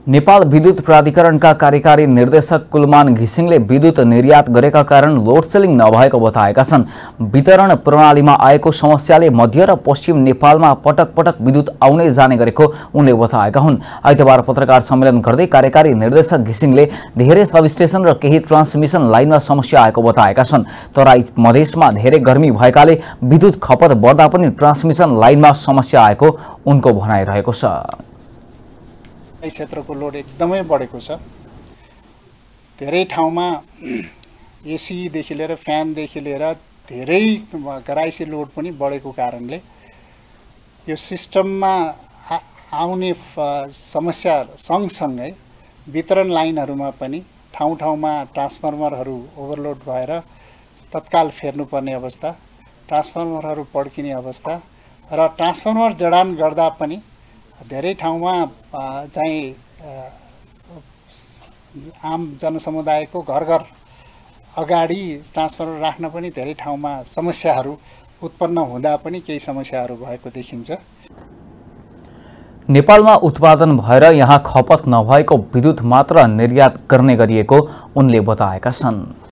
नेपाल विद्युत प्राधिकरणका कार्यकारी निर्देशक कुलमान घिसिङले विद्युत निर्यात गरेका कारण लोड सेलिङ नभएको बताएका छन्। वितरण प्रणालीमा आएको समस्याले मध्य र पश्चिम नेपालमा पटक पटक विद्युत आउने जाने गरेको उनले बताएका हुन्। आइतबार पत्रकार सम्मेलन गर्दै कार्यकारी निर्देशक घिसिङले धेरै सबस्टेशन र केही ट्रान्समिसन लाइनमा समस्या आएको बताएका छन्। तराई मधेसमा धेरै गर्मी भएकाले विद्युत खपत बढ्दा पनि ट्रान्समिसन लाइनमा समस्या आएको उनको भनाइरहेको छ। क्षेत्रको लोड एकदमै बढेको छ। धेरै ठाउँमा एसी देखि लिएर फ्यान देखि लिएर धेरै गराइसी लोड पनि बढेको कारणले यो सिस्टममा आउने समस्या सँगसँगै वितरण लाइनहरुमा पनि ठाउँ-ठाउँमा ट्रान्सफर्मरहरू ओभरलोड भएर तत्काल फेर्नुपर्ने अवस्था, ट्रान्सफर्मरहरू पड्किने अवस्था र ट्रान्सफर्मर जडान गर्दा पनि धेरै ठाउँमा चाहिँ आम जनसमुदायको घर-घर अगाडि ट्रान्सफर्मर राख्न पनि धेरै ठाउँमा समस्याहरू उत्पन्न हुँदा पनि केही समस्याहरू भएको देखिन्छ। नेपालमा उत्पादन भएर यहाँ खपत नभएको विद्युत मात्र निर्यात गर्ने गरिएको उनले बताएका छन्।